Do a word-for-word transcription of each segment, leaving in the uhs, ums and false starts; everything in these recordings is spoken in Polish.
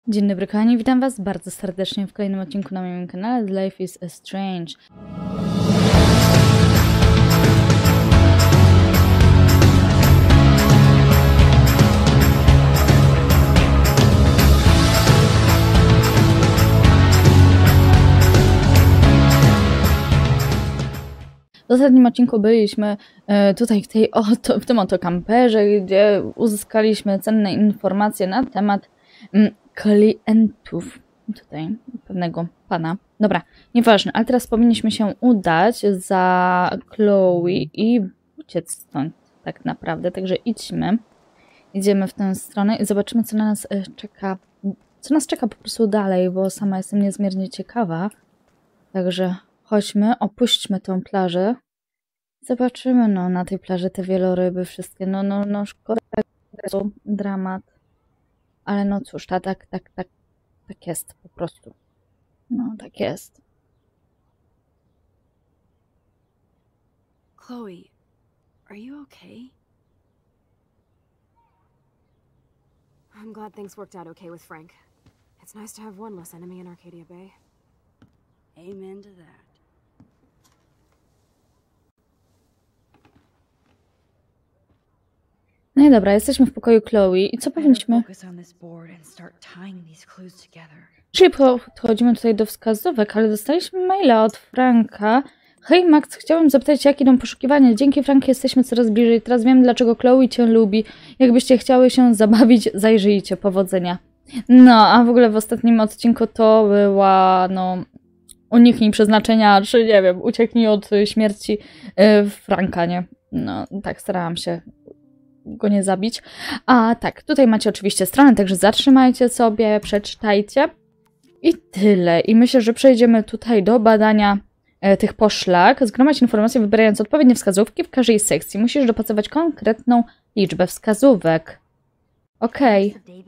Dzień dobry kochani, witam was bardzo serdecznie w kolejnym odcinku na moim kanale The Life is Strange. W ostatnim odcinku byliśmy e, tutaj w, tej oto, w tym oto kamperze, gdzie uzyskaliśmy cenne informacje na temat mm, klientów tutaj pewnego pana. Dobra, nieważne, ale teraz powinniśmy się udać za Chloe i uciec stąd tak naprawdę, także idźmy. Idziemy w tę stronę i zobaczymy, co na nas e, czeka, co nas czeka po prostu dalej, bo sama jestem niezmiernie ciekawa. Także chodźmy, opuśćmy tą plażę. Zobaczymy, no, na tej plaży te wieloryby wszystkie. No, no, no, szkoda, to dramat. Ale no cóż, tak, tak, tak, tak, tak jest po prostu. No, tak jest. Chloe, are you okay? I'm glad things worked out okay with Frank. It's nice to have one less enemy in Arcadia Bay. Amen to that. No i dobra, jesteśmy w pokoju Chloe i co powinniśmy... Czyli podchodzimy tutaj do wskazówek, ale dostaliśmy maila od Franka. Hej Max, chciałbym zapytać, jak idą poszukiwania. Dzięki Frank jesteśmy coraz bliżej. Teraz wiem, dlaczego Chloe cię lubi. Jakbyście chciały się zabawić, zajrzyjcie. Powodzenia. No, a w ogóle w ostatnim odcinku to była, no... uniknij przeznaczenia, czy nie wiem, ucieknij od śmierci yy, Franka, nie? No, tak starałam się go nie zabić. A tak, tutaj macie oczywiście stronę, także zatrzymajcie sobie, przeczytajcie. I tyle. I myślę, że przejdziemy tutaj do badania e, tych poszlak. Zgromadź informacje, wybierając odpowiednie wskazówki w każdej sekcji. Musisz dopasować konkretną liczbę wskazówek. Okej. Okay.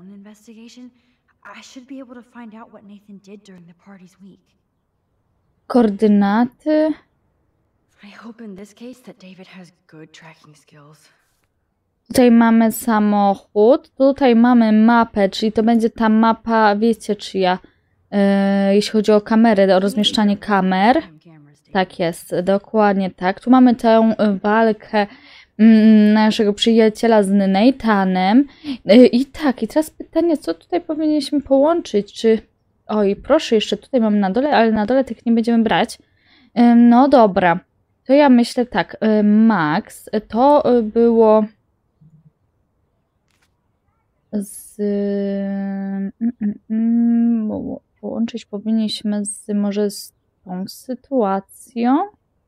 Koordynaty. I hope in this case that David has good tracking skills. Tutaj mamy samochód, tutaj mamy mapę, czyli to będzie ta mapa, wiecie czyja, yy, jeśli chodzi o kamery, o rozmieszczanie kamer. Tak jest, dokładnie tak. Tu mamy tę walkę mm, naszego przyjaciela z Nathanem. Yy, I tak, i teraz pytanie, co tutaj powinniśmy połączyć, czy... Oj, proszę, jeszcze tutaj mam na dole, ale na dole tych nie będziemy brać. Yy, no dobra, to ja myślę tak, yy, Max, to było... z... Mm, mm, mm, połączyć powinniśmy z, może z tą sytuacją.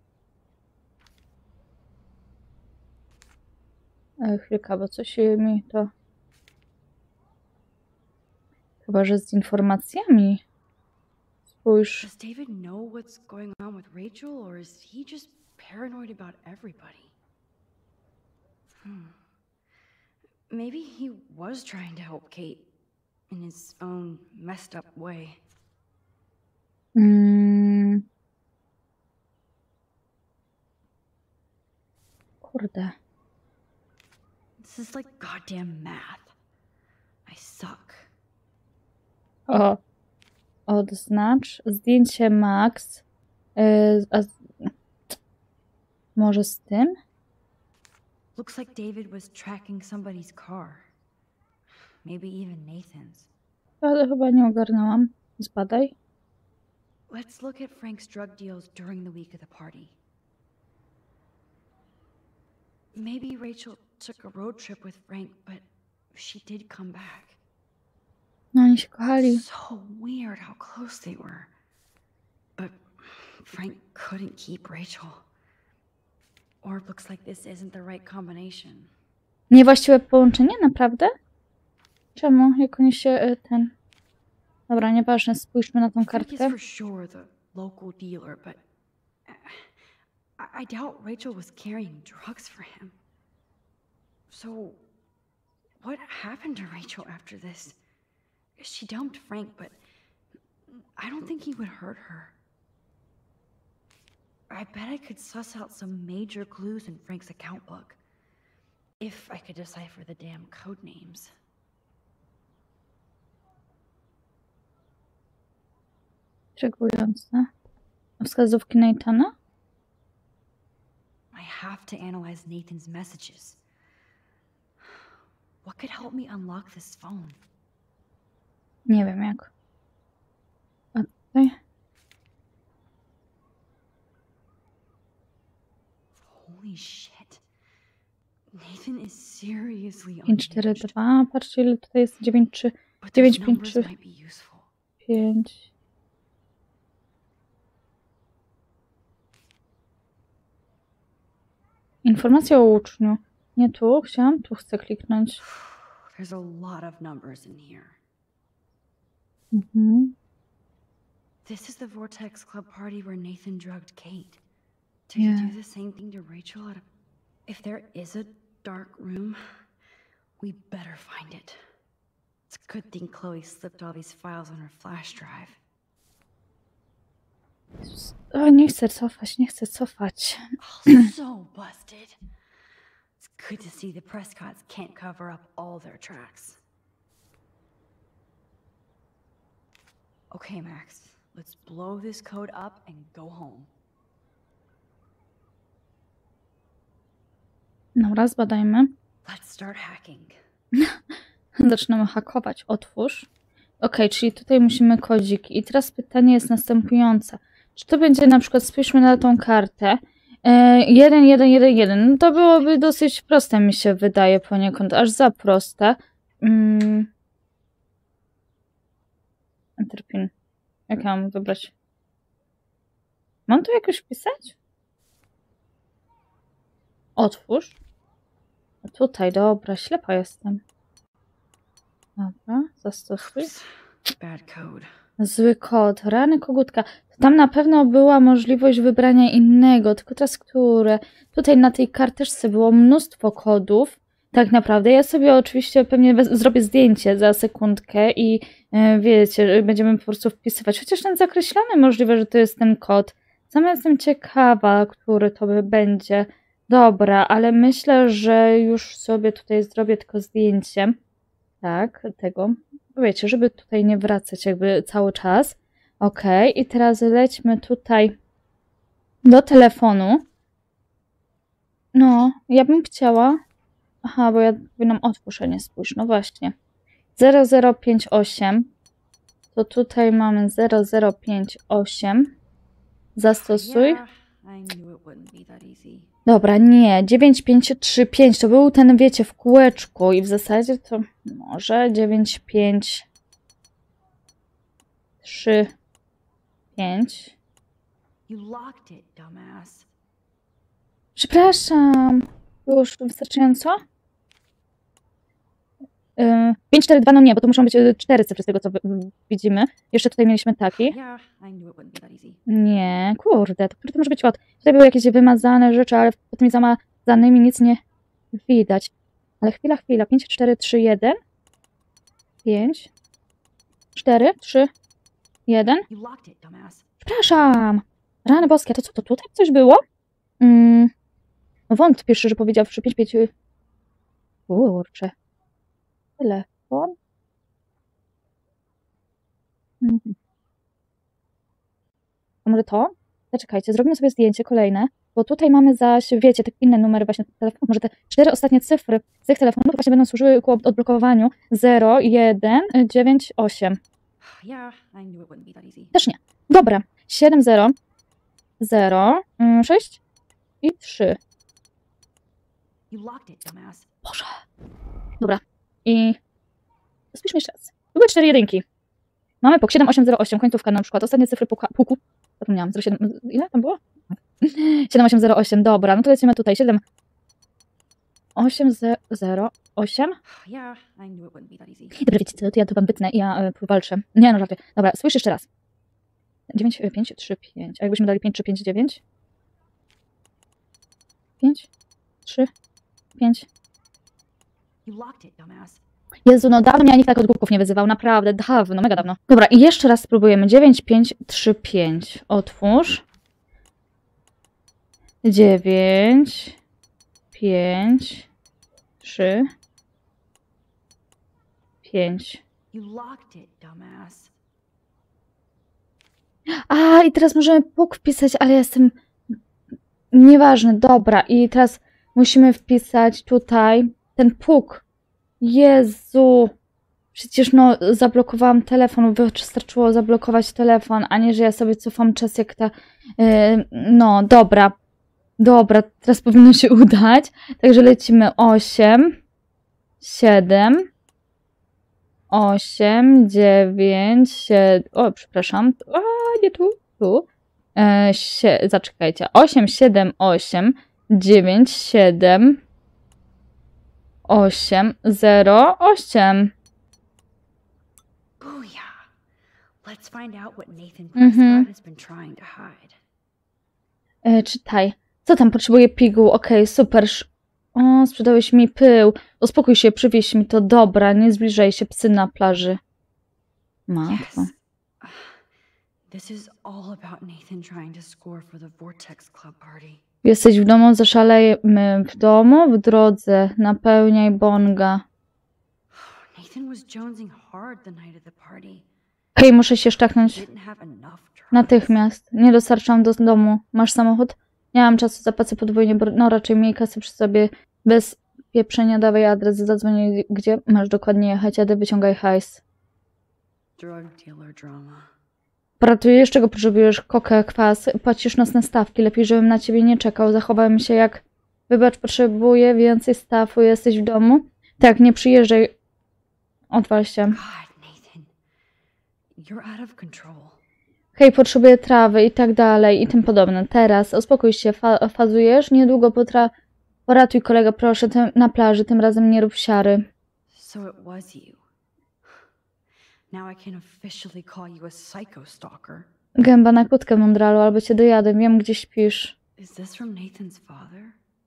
E, chwilka, bo coś mi to... Chyba, że z informacjami. Spójrz. Does David know what's going on with Rachel, or is he just paranoid about everybody? Hmm. Maybe he was trying to help Kate in his own messed up way. Mm. Kurde. This is like goddamn math. I suck. O. Odznacz. Zdjęcie Max. Yy, a... Może z tym? Looks like David was tracking somebody's car. Maybe even Nathan's. Ale chyba nie ogarnęłam. Zbadaj. Let's look at Frank's drug deals during the week of the party. Maybe Rachel took a road trip with Frank, but she did come back. No oni się kochali. So weird how close they were. But Frank couldn't keep Rachel. Or it looks like this isn't the right combination. Niewłaściwe połączenie? Naprawdę? Czemu? Jak oni się ten... Dobra, nieważne, spójrzmy na tą kartkę. Frank is for sure the local dealer, but I, I doubt Rachel was carrying drugs for him. So, what happened to Rachel after this? She dumped Frank, but I don't think he would hurt her. I bet I could suss out some major clues in Frank's account book. If I could decipher the damn code names. Intrygujące. Wskazówki Nathana? I have to analyze Nathan's messages. What could help me unlock this phone? Nie wiem jak. A tutaj? Holy shit. Nathan is seriously pięć cztery unhinged. dwa. Patrzcie ile tutaj jest. dziewięć trzy But dziewięć those pięć numbers trzy might be useful. pięć. Informacja o uczniu. Nie tu, chciałam, tu chcę kliknąć. There's a lot of numbers in here. Mhm. This is the Vortex Club party where Nathan drugged Kate. Did Yeah. he do the same thing to Rachel? At a... If there is a dark room, we better find it. It's a good thing Chloe slipped all these files on her flash drive. O, nie chcę cofać, nie chcę cofać. Oh, so busted. It's good to see the Prescotts can't cover up all their tracks. Okay, Max. Let's blow this code up and go home. Dobra, zbadajmy. Let's start hacking. Zaczynamy hakować. Otwórz. Ok, czyli tutaj musimy kodzik. I teraz pytanie jest następujące. Czy to będzie na przykład, spójrzmy na tą kartę. jeden jeden jeden jeden. No to byłoby dosyć proste, mi się wydaje poniekąd. Aż za proste. Mm. Enter pin. Jak ja mam wybrać? Mam tu jakoś wpisać? Otwórz. A tutaj, dobra, ślepa jestem. Dobra, zastosuj. Bad code. Zły kod, rany kogutka. Tam na pewno była możliwość wybrania innego, tylko teraz które? Tutaj na tej karteczce było mnóstwo kodów. Tak naprawdę. Ja sobie oczywiście pewnie bez, zrobię zdjęcie za sekundkę i yy, wiecie, będziemy po prostu wpisywać. Chociaż ten zakreślony możliwe, że to jest ten kod. Sama jestem ciekawa, który to by będzie. Dobra, ale myślę, że już sobie tutaj zrobię tylko zdjęcie. Tak, tego. Wiecie, żeby tutaj nie wracać jakby cały czas. Ok, i teraz lećmy tutaj do telefonu. No, ja bym chciała... Aha, bo ja powinnam otwórz, a nie spójrz. No właśnie. zero zero pięć osiem. To tutaj mamy zero zero pięć osiem. Zastosuj. Yeah, I knew it wouldn't be that easy. Dobra, nie. dziewięć pięć trzy pięć. To był ten, wiecie, w kółeczku. I w zasadzie to może dziewięć pięć trzy pięć. You locked it, dumbass. Przepraszam. Już wystarczająco? Yy, pięć cztery dwa, no nie, bo to muszą być y, cztery cyfry z tego, co wy- y, widzimy. Jeszcze tutaj mieliśmy taki. Yeah, I knew it wouldn't be that easy. Nie, kurde, to, który to może być kod? Tutaj były jakieś wymazane rzeczy, ale pod tymi zamazanymi nic nie widać. Ale chwila, chwila. pięć cztery trzy jeden. pięć cztery trzy jeden. You locked it, dumbass. Przepraszam. Rany boskie, to co, to tutaj coś było? Mm. No wątpię, szczerze powiedziawszy. pięć pięć. Kurczę. Telefon. Mhm. A może to? Zaczekajcie, zrobimy sobie zdjęcie kolejne, bo tutaj mamy zaś, wiecie, te inne numery właśnie telefonów. Może te cztery ostatnie cyfry z tych telefonów właśnie będą służyły ku odblokowaniu zero jeden dziewięć osiem. Yeah, I knew it wouldn't be that easy. Też nie. Dobra. siedem zero zero sześć i trzy. You locked it, dumbass. Boże. Dobra. I spójrzmy jeszcze raz. Były cztery jedynki. Mamy puk siedem osiem zero osiem, końcówka na przykład. Ostatnie cyfry puka, puku. Zapomniałam. zero siedem. Ile tam było? siedem osiem zero osiem. Dobra, no to lecimy tutaj. siedem osiem zero osiem. Yeah, I knew it wouldn't be that easy. Dobra, wiecie co, to ja tu wam wytnę i ja y, powalczę. Nie, no żartuję. Dobra, spójrz jeszcze raz. dziewięć pięć trzy pięć. A jakbyśmy dali pięć trzy pięć dziewięć? pięć trzy pięć. You locked it, dumbass. Jezu, no dawno mnie nikt tak od głupków nie wyzywał, naprawdę, dawno, mega dawno. Dobra, i jeszcze raz spróbujemy. dziewięć pięć trzy pięć. Otwórz. dziewięć pięć trzy pięć. You locked it, dumbass. A, i teraz możemy puk wpisać, ale ja jestem... Nieważne, dobra. I teraz musimy wpisać tutaj ten puk. Jezu. Przecież no, zablokowałam telefon. Wystarczyło zablokować telefon, a nie, że ja sobie cofam czas jak ta... Yy, no, dobra. Dobra, teraz powinno się udać. Także lecimy osiem, siedem, osiem, dziewięć, siedem... O, przepraszam. A, nie tu, tu. E, sie... Zaczekajcie. osiem, siedem, osiem, dziewięć, siedem, osiem, zero, osiem. Booyah! Let's find out what Nathan Mhm. Prescott has been trying to hide. E, czytaj. Co tam potrzebuje piguł? Okej, super. Sz- O, sprzedałeś mi pył. Uspokój się, przywieź mi to. Dobra, nie zbliżaj się, psy na plaży. Matko. Yes. Uh, This is all about Nathan trying to score for the Vortex Club party. Jesteś w domu, zaszalejmy w domu, w drodze. Napełniaj bonga. Nathan was jonesing hard the night of the party. Hej, muszę się sztaknąć Didn't have enough drugs. natychmiast. Nie dostarczam do domu. Masz samochód? Nie mam czasu, zapłacę podwójnie, bo no raczej miej kasy przy sobie. Bez pieprzenia dawaj adres, zadzwonię gdzie masz dokładnie jechać, jadę wyciągaj hajs. Drug dealer drama. Pracujesz, czego potrzebujesz? Kokę, kwas, płacisz nocne stawki. Lepiej, żebym na ciebie nie czekał. Zachowałem się jak... Wybacz, potrzebuję więcej stafu. Jesteś w domu? Tak, nie przyjeżdżaj. Odwal się. God, Nathan. You're out of control. Hej, potrzebuję trawy i tak dalej i tym podobne. Teraz uspokój się, fa fazujesz? Niedługo potra... Poratuj kolega, proszę, tym, na plaży. Tym razem nie rób siary. So it was you. Now I can officially call you a psycho stalker. Gęba na kłódkę, mądralu, albo cię dojadę. Wiem, gdzie śpisz. Is this from Nathan's father?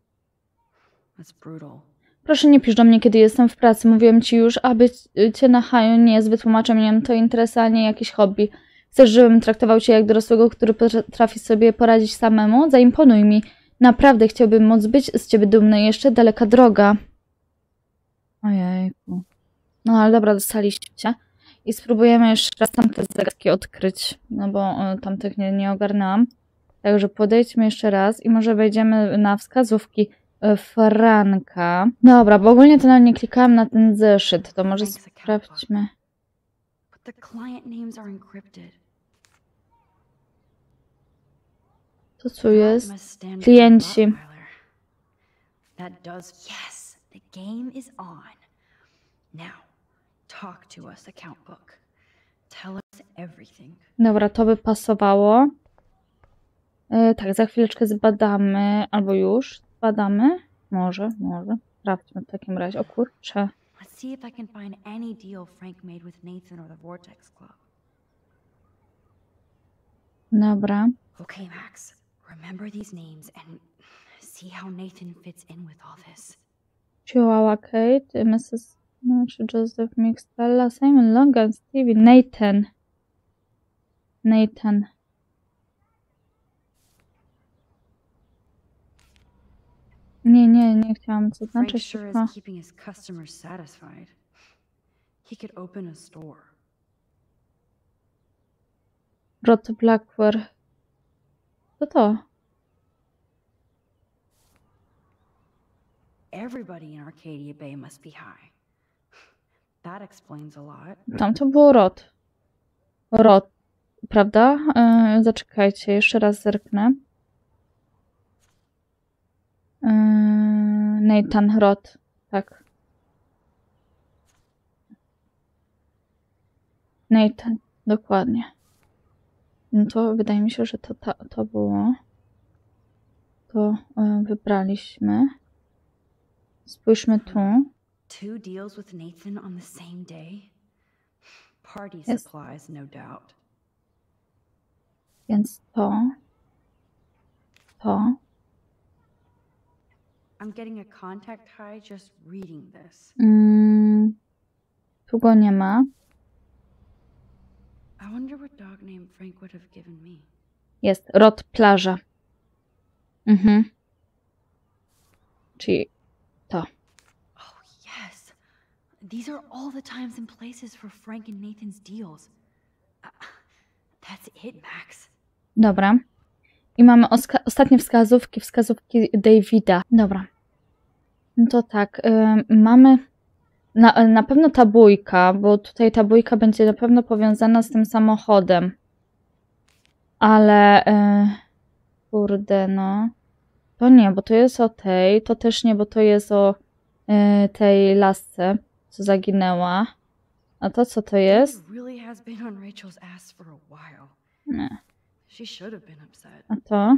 That's brutal. Proszę, nie pisz do mnie, kiedy jestem w pracy. Mówiłem ci już, aby cię na haju nie jest wytłumaczeniem. To interes, a nie jakieś hobby. Chcesz, żebym traktował cię jak dorosłego, który potrafi sobie poradzić samemu? Zaimponuj mi. Naprawdę chciałbym móc być z ciebie dumny. Jeszcze daleka droga. Ojejku. No ale dobra, dostaliście. I spróbujemy jeszcze raz tamte zagadki odkryć. No bo y, tamtych nie, nie ogarnęłam. Także podejdźmy jeszcze raz i może wejdziemy na wskazówki y, Franka. Dobra, bo ogólnie to nawet nie klikałam na ten zeszyt. To może Frank's account book. sprawdźmy. But the client names are encrypted. To co jest? Must stand for Klienci. Rottweiler. That does. Yes, the game is on. Now, talk to us, account book. Tell us everything. Dobra, to by pasowało. E, tak, za chwileczkę zbadamy, albo już zbadamy. Może, może. Sprawdźmy w takim razie. O kurczę. Let's see if I can find any deal Frank made with Nathan or the Vortex Club. Dobra. Okay, Max. Remember these names and see how Nathan fits in with all this. Chihuahua Kate, missus Znaczy Joseph Mixtella, Simon Logan, Stevie, Nathan. Nathan. Nie, nie, nie chciałam Frank zaznaczyć. sure tylko- is keeping his customers satisfied. He could open a store. Rod Blackwell. Co to? Everybody in Arcadia Bay must be high. That explains a lot. Tam to było Rod. Rod, prawda? Yy, zaczekajcie, jeszcze raz zerknę. Yy, Nathan Rod, tak. Nathan, dokładnie. No to wydaje mi się, że to, to, to było. To yy, wybraliśmy. Spójrzmy tu. Two deals with Nathan on the same day? Party Yes. supplies, no doubt. Więc to. To. I'm getting a contact high just reading this. Mm, tu go nie ma. I wonder what dog name Frank would have given me. Jest Rod Plaża. Mhm. Czyli to. Oh, yes. These are all the times and places for Frank and Nathan's deals. Uh, That's it, Max. Dobra. I mamy oska- ostatnie wskazówki, wskazówki Davida. Dobra. No to tak, y, mamy na, na pewno ta bójka, bo tutaj ta bójka będzie na pewno powiązana z tym samochodem. Ale y, kurde, no. To nie, bo to jest o tej, to też nie, bo to jest o y, tej lasce, co zaginęła. A to co to jest? David really has been on Rachel's ass for a while. Nie. She should have been upset. A to?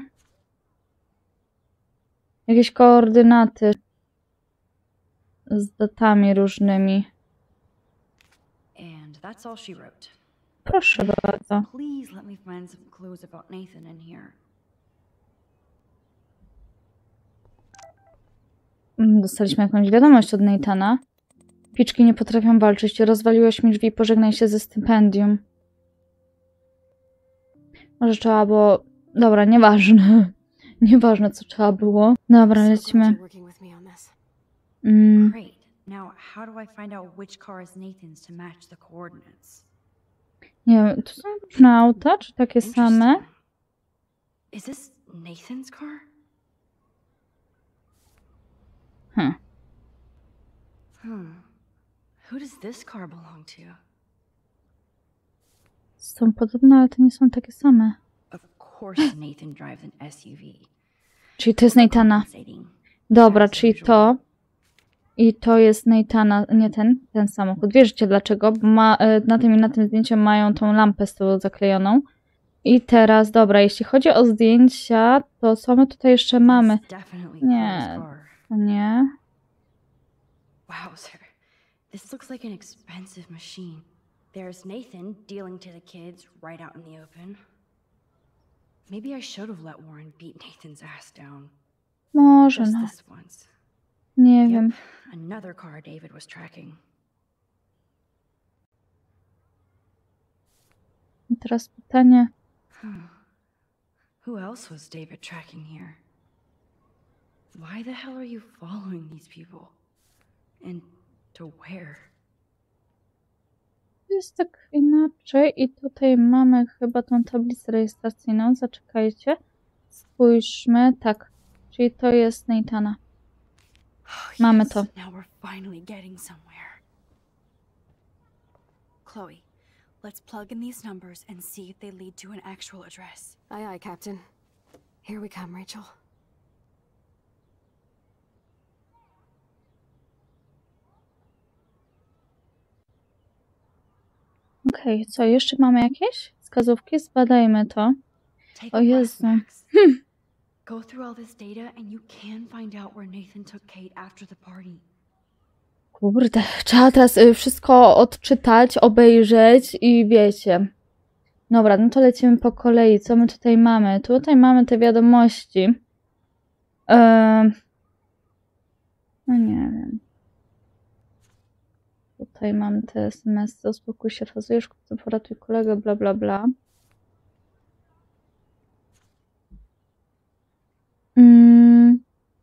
Jakieś koordynaty z datami różnymi. And that's all she wrote. Proszę bardzo. Please let me find some clues about Nathan in here. Mm, Dostaliśmy jakąś wiadomość od Nathana. Piczki nie potrafią walczyć. Rozwaliłeś mi drzwi, pożegnaj się ze stypendium. Może trzeba było... Dobra, nieważne. Nieważne, co trzeba było. Dobra, So glad lecimy. you're working with me on this. Mm, Great. Now, how do I find out which car is Nathan's to match the coordinates? nie wiem, to są różne auta, czy takie same? Interesting. Is this Nathan's car? Hm. Hmm. Who does this car belong to? Są podobne, ale to nie są takie same. Of course Nathan drives an S U V. Czyli to jest Nathana. Compensating. Dobra, As czyli usual. to. I to jest Nathana, nie ten, ten samochód. Wierzycie dlaczego? Bo ma, e, na tym i na tym zdjęciu mają tą lampę z tyłu zaklejoną. I teraz, dobra, jeśli chodzi o zdjęcia, to co my tutaj jeszcze mamy? It's definitely Nie. Chloe's car. To nie. Wow, sir. This looks like an expensive machine. There's Nathan dealing to the kids right out in the open. Maybe I should have let Warren beat Nathan's ass down. Może Just no. this once. Nie Yep, wiem. another car David was tracking. I teraz pytanie. Hmm. Who else was David tracking here? Why the hell are you following these people? And to where? Jest tak inaczej i tutaj mamy chyba tą tablicę rejestracyjną. Zaczekajcie. Spójrzmy. Tak. Czyli to jest Nathana. Oh, Mamy yes, to. Now we're finally getting somewhere. Chloe, let's plug in these numbers and see if they lead to an actual address. Aye, aye, Captain. Here we come, Rachel. Okej, okay, co? Jeszcze mamy jakieś wskazówki? Zbadajmy to. Take O a breath, Jezu. Max. Go through all this data and you can find out where Nathan took Kate after the party. Kurde, trzeba teraz y, wszystko odczytać, obejrzeć i wiecie. Dobra, no to lecimy po kolei. Co my tutaj mamy? Tutaj mamy te wiadomości. Eee... No nie wiem. Tutaj mam te es em esy. Uspokój się, fazujesz, poratuj kolegę, bla bla bla. Mm.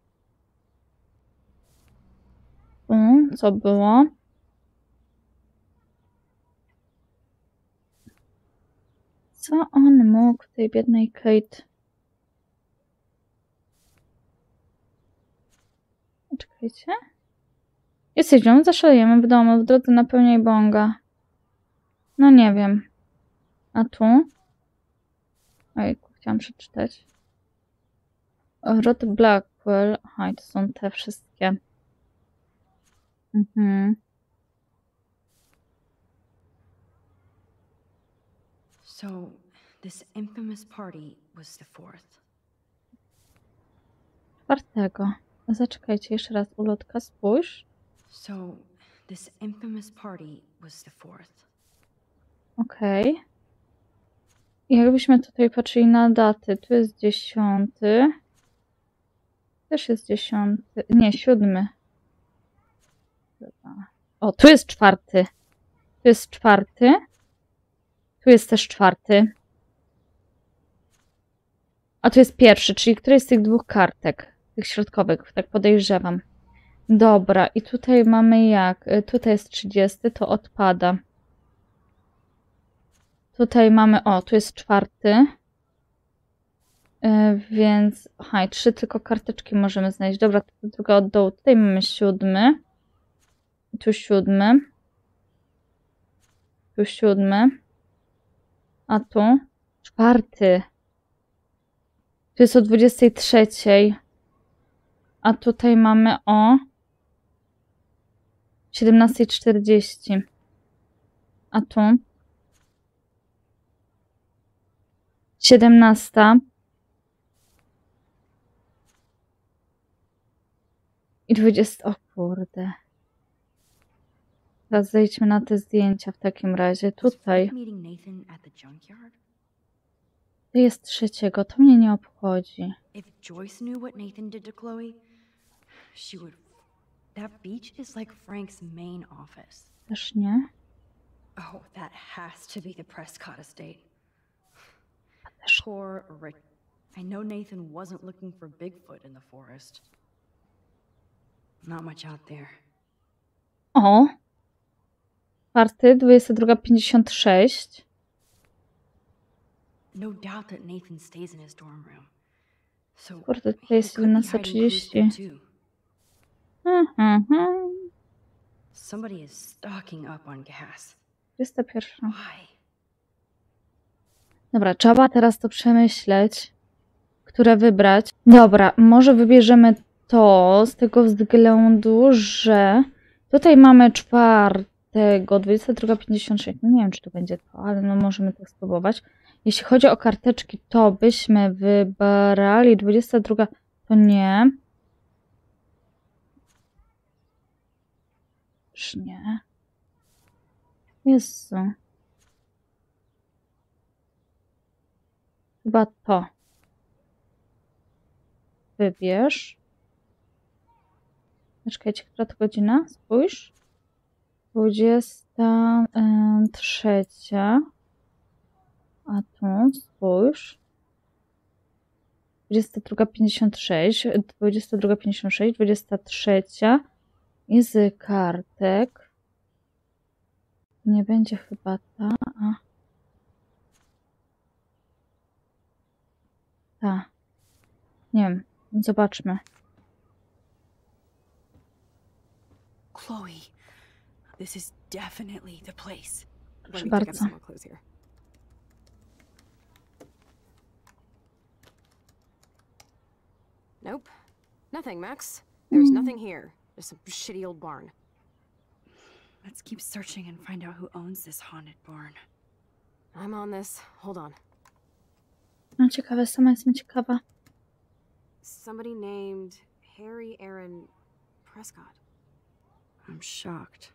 Mm, co było? Co on mógł tej biednej Kate? Czekajcie. Jesteśmy, zaszalejemy w domu, w drodze napełniaj bonga. No nie wiem. A tu? Ojejku, chciałam przeczytać. Rod Blackwell. Aha, i to są te wszystkie. Mhm. So, this infamous party was the fourth. Czwartego. Zaczekajcie, jeszcze raz ulotka, spójrz. So, this infamous party was the fourth. Okej. Okay. Jakbyśmy tutaj patrzyli na daty, tu jest dziesiąty. Też jest dziesiąty. Nie, siódmy. O, tu jest czwarty. Tu jest czwarty. Tu jest też czwarty. A tu jest pierwszy, czyli któryś z tych dwóch kartek, tych środkowych, tak podejrzewam. Dobra, i tutaj mamy jak? Tutaj jest trzydziesty, to odpada. Tutaj mamy, o, tu jest czwarty. Yy, więc, aha, i trzy tylko karteczki możemy znaleźć. Dobra, to druga od dołu. Tutaj mamy siódmy. Tu siódmy. Tu siódmy. A tu czwarty. Tu jest o dwudziestej trzeciej. A tutaj mamy o siedemnastej czterdzieści. A tu siedemnasta. I dwudziesta. O kurde. Teraz zejdźmy na te zdjęcia w takim razie. Tutaj. To jest trzeciego. To mnie nie obchodzi. If Joyce knew what Nathan did to Chloe, she would. That beach is like Frank's main office. Też nie. Oh, that has to be the Prescott estate. Też. Poor Rick. I know Nathan wasn't looking for Bigfoot in the forest. Not much out there. O! Czwarty, dwudziesta druga pięćdziesiąt sześć. No doubt that Nathan stays in his dorm room. So Kurde, tutaj jest he could be siedemnasta hiding clues trzydzieści. there too. Mhm, mhm. Somebody is stocking up on gas. dwudziesta pierwsza. Why? Dobra, trzeba teraz to przemyśleć, które wybrać. Dobra, może wybierzemy to z tego względu, że tutaj mamy czwartego, dwudziesta druga pięćdziesiąt sześć. Nie wiem, czy to będzie to, ale no możemy to spróbować. Jeśli chodzi o karteczki, to byśmy wybrali dwudziesta druga, to nie. Już nie. Jezu. Chyba to. Wybierz. Czekajcie, która to godzina? Spójrz. Dwudziesta trzecia. A tu spójrz. Dwudziesta druga pięćdziesiąt sześć. Dwudziesta druga pięćdziesiąt sześć. Dwudziesta trzecia. I z kartek. Nie będzie chyba ta. A. Ta. Nie wiem. Zobaczmy. Chloe, this is definitely the place. Proszę bardzo. Nope. Nothing, Max. There's nothing here. Just some shitty old barn. Let's keep searching and find out who owns this haunted barn. I'm on this. Hold on. No ciekawe, sama jestem ciekawa. Somebody named Harry Aaron Prescott. I'm shocked.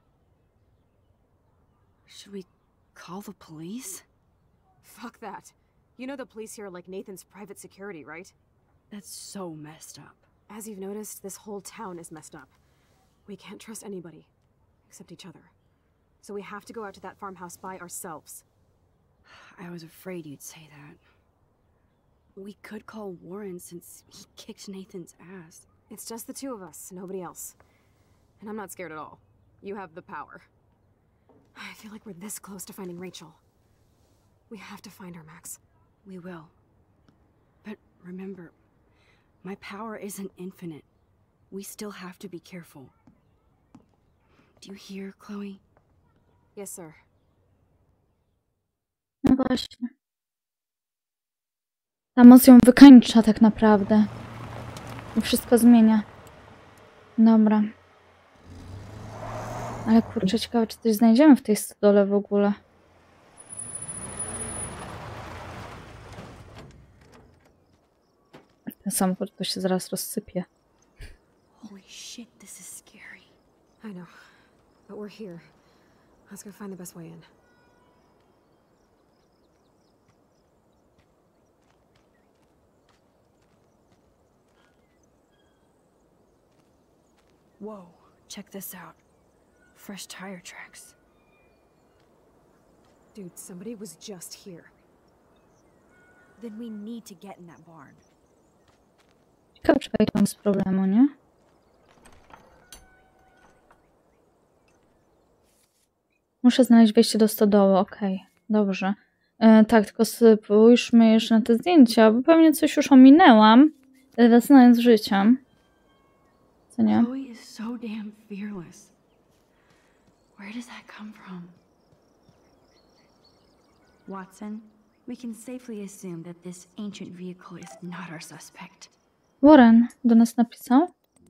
Should we call the police? Fuck that. You know the police here are like Nathan's private security, right? That's so messed up. As you've noticed, this whole town is messed up. We can't trust anybody. Except each other. So we have to go out to that farmhouse by ourselves. I was afraid you'd say that. We could call Warren since he kicked Nathan's ass. It's just the two of us, nobody else. And I'm not scared at all. You have the power. I feel like we're this close to finding Rachel. We have to find her, Max. We will. But remember, my power isn't infinite. We still have to be careful. Do you hear, Chloe? Yes, sir. No właśnie. Ta moc ją wykańcza tak naprawdę. I wszystko zmienia. Dobra. Ale kurczę, ciekawe, czy coś znajdziemy w tej stodole w ogóle. Ten samochód to się zaraz rozsypie. Holy shit, this is scary. I know. But we're here. Let's go find the best way in. Whoa, check this out. Fresh tire tracks. Dude, somebody was just here. Then we need to get in that barn. Ciekawe, czy wejdą bez problemu, nie? Muszę znaleźć wejście do stodoły, okej. Okay. Dobrze. E, tak, tylko spójrzmy jeszcze na te zdjęcia, bo pewnie coś już ominęłam, znając życia. Co nie? Chloe is so damn fearless. Where does that come from? Watson, we can safely assume that this ancient vehicle is not our suspect. Warren do nas napisał.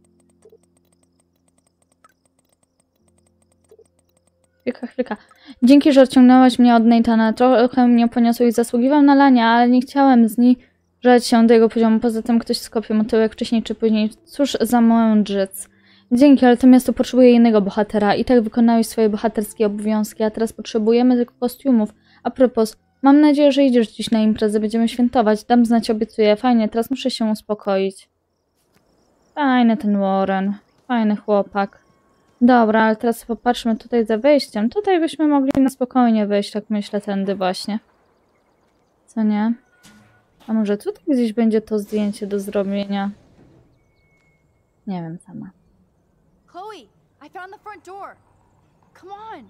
Chwilka, chwilka. Dzięki, że odciągnęłaś mnie od Nathana. Trochę mnie poniosło i zasługiwał na lania, ale nie chciałem zniżać się do jego poziomu. Poza tym ktoś skopie mu tyłek wcześniej czy później. Cóż za mędrzec. Dzięki, ale to miasto potrzebuje innego bohatera. I tak wykonałeś swoje bohaterskie obowiązki, a teraz potrzebujemy tylko kostiumów. A propos, mam nadzieję, że idziesz dziś na imprezę. Będziemy świętować. Dam znać, obiecuję. Fajnie, teraz muszę się uspokoić. Fajny ten Warren. Fajny chłopak. Dobra, ale teraz popatrzmy tutaj za wejściem. Tutaj byśmy mogli na spokojnie wejść, tak myślę, tędy właśnie. Co nie? A może tutaj gdzieś będzie to zdjęcie do zrobienia? Nie wiem sama. Chloe, I found the front door. Come on.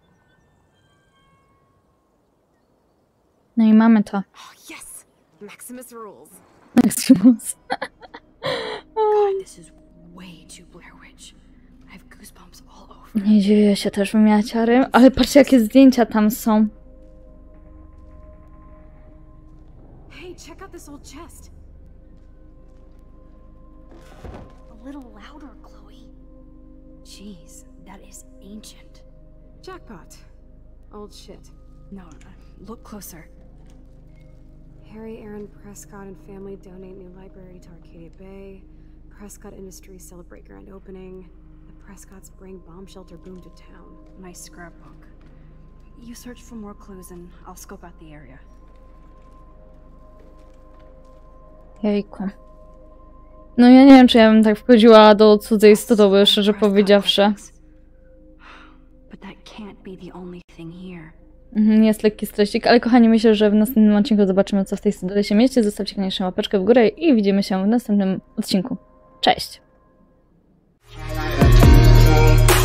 No i mamy to. Oh, yes! Maximus rules. Maximus. God, this is way too Blair Witch. I have goosebumps all over. Nie dziwię się też, bym miała ciary, ale patrzcie, jakie zdjęcia tam są. Hey, check out this old chest. A little louder, Chloe. Jeez, that is ancient. Jackpot. Old shit. No, uh, look closer. Harry Aaron Prescott and family donate new library to Arcadia Bay. Prescott Industries celebrate grand opening. The Prescotts bring bomb shelter boom to town. Nice scrapbook. You search for more clues and I'll scope out the area. Jejku. No ja nie wiem, czy ja bym tak wchodziła do cudzej stodoły, szczerze powiedziawszy. But that can't be the only thing here. Mhm, jest lekki stresik, ale kochani, myślę, że w następnym odcinku zobaczymy, co w tej stodole się mieści. Zostawcie koniecznie łapeczkę w górę i widzimy się w następnym odcinku. Cześć!